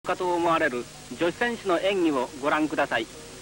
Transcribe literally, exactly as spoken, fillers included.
かと思われる女子選手の演技をご覧ください。